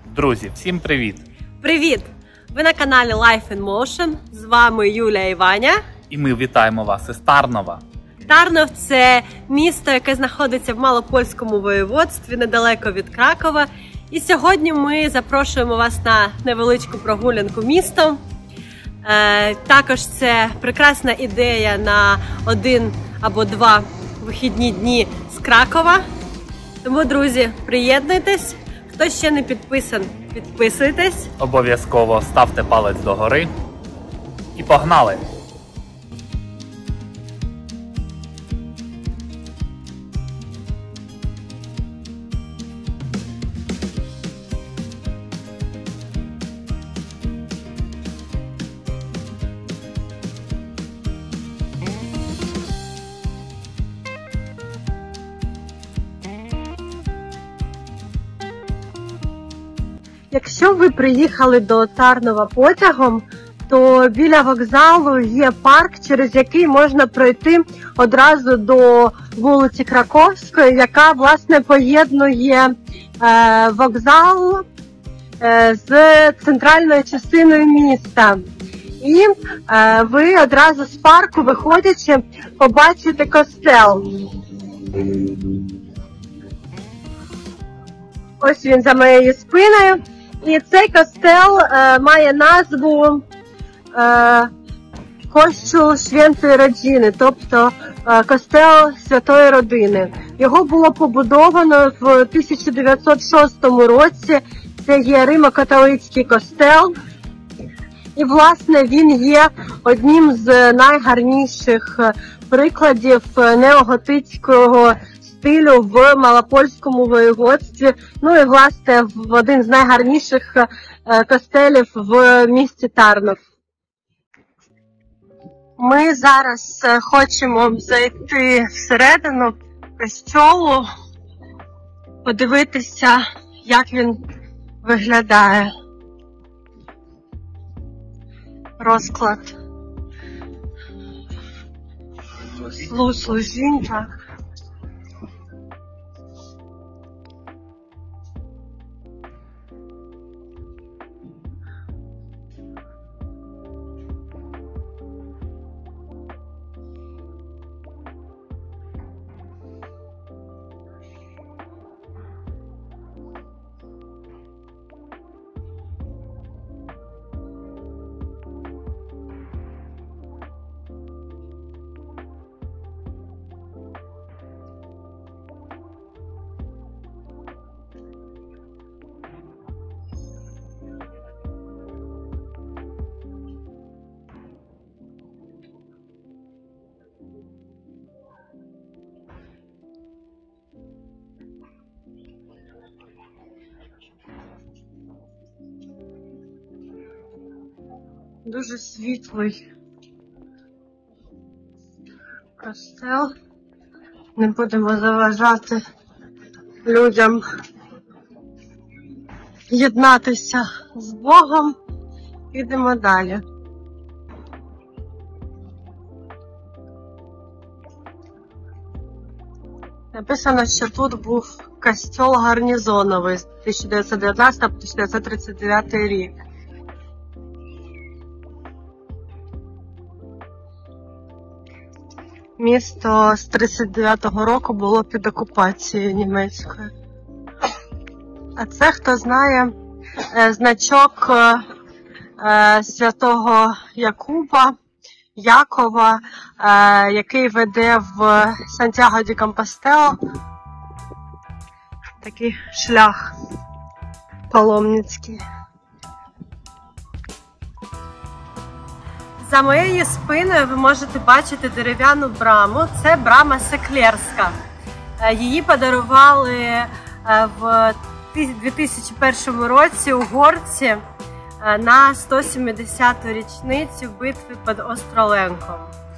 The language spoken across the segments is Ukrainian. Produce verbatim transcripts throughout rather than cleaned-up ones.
Друзі, всім привіт! Привіт! Ви на каналі Life in Motion. З вами Юлія і Ваня. І ми вітаємо вас із Тарнова. Тарнов – це місто, яке знаходиться в Малопольському воєводстві, недалеко від Кракова. І сьогодні ми запрошуємо вас на невеличку прогулянку містом. Е, також це прекрасна ідея на один або два вихідні дні з Кракова. Тому, друзі, приєднуйтесь. Хто ще не підписан, підписуйтесь. Обов'язково ставте палець догори. І погнали! Якщо ви приїхали до Тарнова потягом, то біля вокзалу є парк, через який можна пройти одразу до вулиці Краковської, яка, власне, поєднує е, вокзал е, з центральною частиною міста. І е, ви одразу з парку, виходячи, побачите костел. Ось він за моєю спиною. І цей костел е, має назву е, Костюл Святої Родини, тобто е, костел Святої Родини. Його було побудовано в тисяча дев'ятсот шостому році. Це є римо-католицький костел. І, власне, він є одним з найгарніших прикладів неоготицького стилю в Малопольському воєводстві. Ну і, власне, в один з найгарніших костелів в місті Тарнов. Ми зараз хочемо зайти всередину костьолу, подивитися, як він виглядає. Розклад служінь, так. Дуже світлий костел. Не будемо заважати людям єднатися з Богом. Підемо далі. Написано, що тут був костьол гарнізоновий з тисяча дев'ятсот дев'ятнадцятого по тисяча дев'ятсот тридцять дев'ятий рік. Місто з тридцять дев'ятого року було під окупацією німецькою. А це, хто знає, значок святого Якуба, Якова, який веде в Сантьяго де Компостела. Такий шлях паломницький. За моєю спиною ви можете бачити дерев'яну браму. Це брама Секлерська. Її подарували в дві тисячі першому році угорці на сто сімдесяту річницю битви під Остроленком.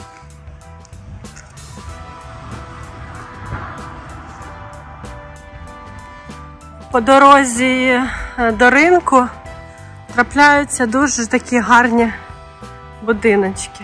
По дорозі до ринку трапляються дуже такі гарні будиночки.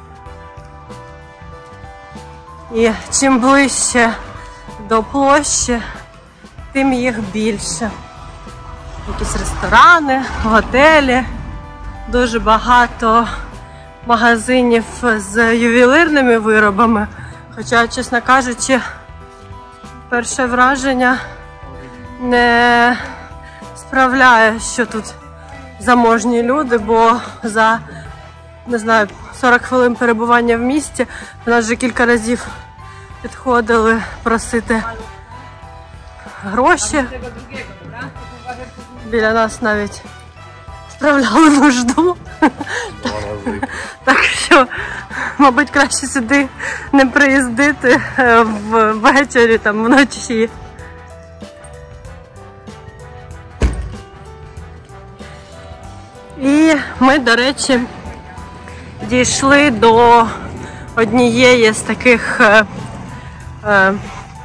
І чим ближче до площі, тим їх більше. якісь ресторани, готелі, дуже багато магазинів з ювелірними виробами. Хоча, чесно кажучи, перше враження не справляє, що тут заможні люди, бо за, не знаю, сорок хвилин перебування в місті в нас вже кілька разів підходили просити гроші. Біля нас навіть справляли нужду. Так що, мабуть, краще сюди не приїздити ввечері, там, вночі. І ми, до речі, дійшли до однієї з таких е, е,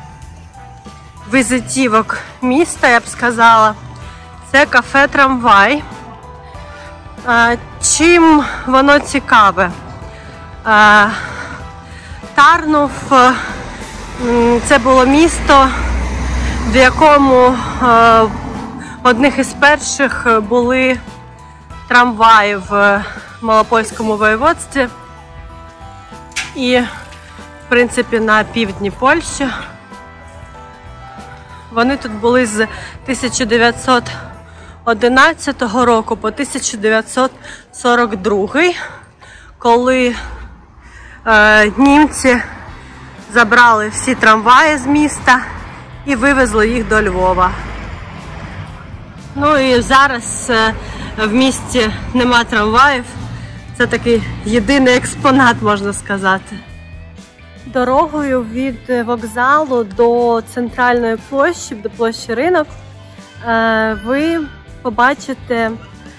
візитівок міста, я б сказала. Це кафе «Трамвай». Е, чим воно цікаве? Е, Тарнув е, це було місто, в якому е, одних із перших були трамваї в Малопольському воєводстві і, в принципі, на півдні Польщі. Вони тут були з тисяча дев'ятсот одинадцятого року по тисяча дев'ятсот сорок другий, коли е, німці забрали всі трамваї з міста і вивезли їх до Львова. Ну і зараз е, в місті нема трамваїв. Це такий єдиний експонат, можна сказати. Дорогою від вокзалу до центральної площі, до площі Ринок, ви побачите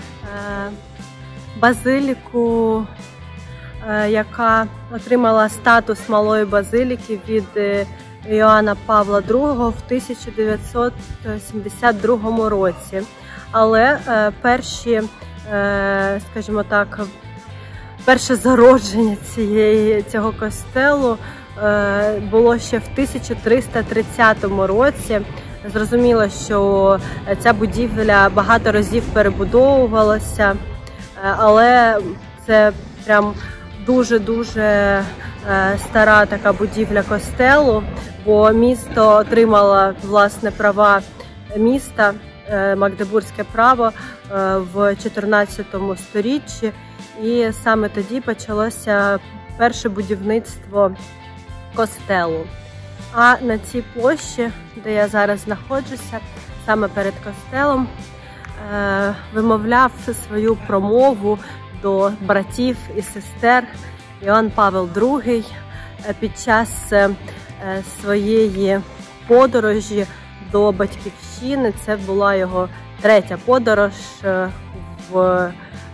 базиліку, яка отримала статус малої базиліки від Іоанна Павла другого в тисяча дев'ятсот сімдесят другому році. Але перші, скажімо так, перше зародження цієї, цього костелу було ще в тисяча триста тридцятому році. Зрозуміло, що ця будівля багато разів перебудовувалася, але це прям дуже-дуже стара така будівля костелу, бо місто отримало, власне, права міста, Магдебурзьке право в чотирнадцятому сторіччі, і саме тоді почалося перше будівництво костелу. А на цій площі, де я зараз знаходжуся, саме перед костелом, вимовляв свою промову до братів і сестер Іоанн Павел другий під час своєї подорожі до Батьківщини. Це була його третя подорож в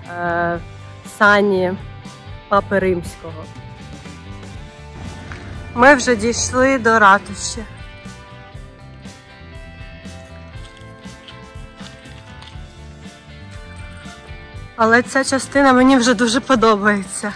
сані Папи Римського. Ми вже дійшли до ратуші. Але ця частина мені вже дуже подобається.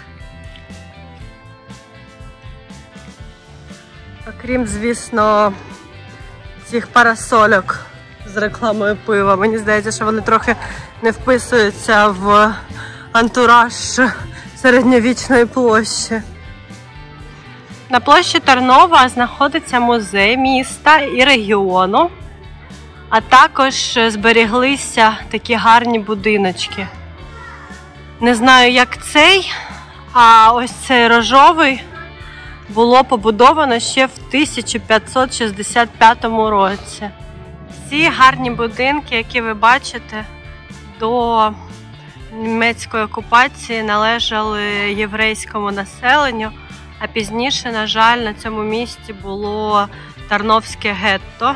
Окрім, звісно, цих парасольок з рекламою пива. Мені здається, що вони трохи не вписуються в антураж середньовічної площі. На площі Тарнова знаходиться музей міста і регіону, а також зберіглися такі гарні будиночки. Не знаю, як цей, а ось цей рожовий було побудовано ще в тисяча п'ятсот шістдесят п'ятому році. Ці гарні будинки, які ви бачите, до німецької окупації належали єврейському населенню, а пізніше, на жаль, на цьому місці було Тарновське гетто.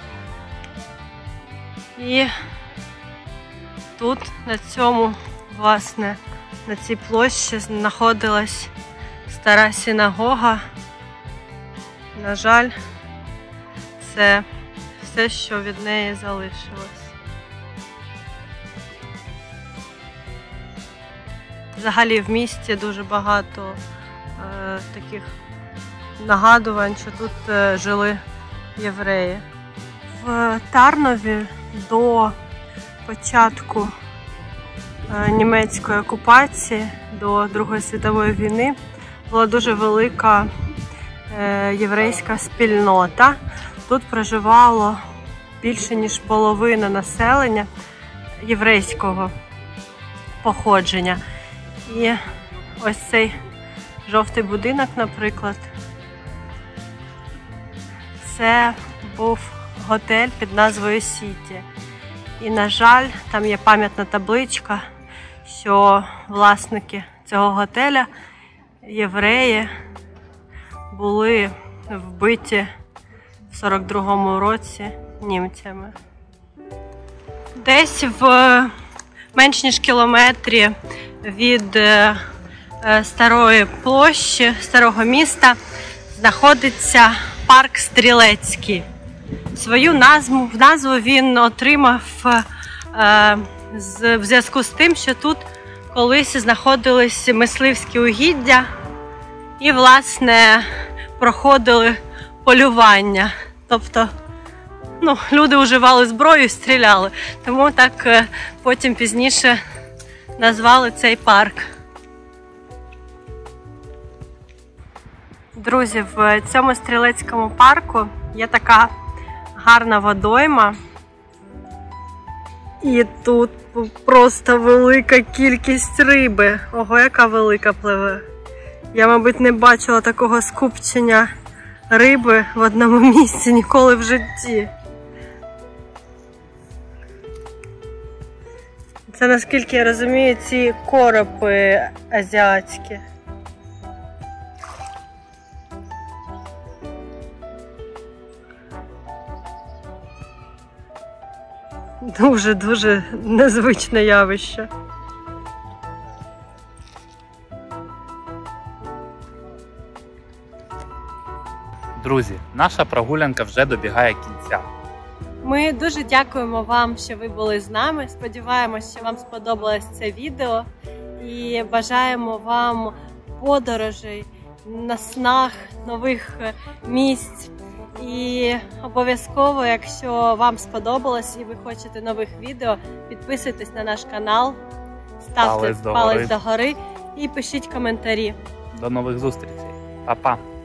І тут, на цьому, власне, на цій площі знаходилась стара синагога. На жаль, це все, що від неї залишилось. Взагалі в місті дуже багато е, таких нагадувань, що тут е, жили євреї. В Тарнові до початку німецької окупації до Другої світової війни була дуже велика єврейська спільнота. Тут проживало більше ніж половина населення єврейського походження. І ось цей жовтий будинок, наприклад, це був готель під назвою Сіті. І, на жаль, там є пам'ятна табличка, що власники цього готеля, євреї, були вбиті в сорок другому році німцями. Десь в менш ніж кілометрі від Старої площі, Старого міста, знаходиться парк Стрілецький. Свою назву, назву він отримав е, з, в зв'язку з тим, що тут колись знаходились мисливські угіддя і, власне, проходили полювання. Тобто, ну, люди вживали зброю і стріляли. Тому так е, потім пізніше назвали цей парк. Друзі, в цьому стрілецькому парку є така гарна водойма. І тут просто велика кількість риби. Ого, яка велика пливе. Я, мабуть, не бачила такого скупчення риби в одному місці ніколи в житті. Це, наскільки я розумію, ці коропи азіатські. Дуже-дуже незвичне явище. Друзі, наша прогулянка вже добігає кінця. Ми дуже дякуємо вам, що ви були з нами. Сподіваємось, що вам сподобалось це відео. І бажаємо вам подорожей, наснаг, нових місць. І обов'язково, якщо вам сподобалось і ви хочете нових відео, підписуйтесь на наш канал, ставте Палець палець догори. догори і пишіть коментарі. До нових зустрічей. Па-па!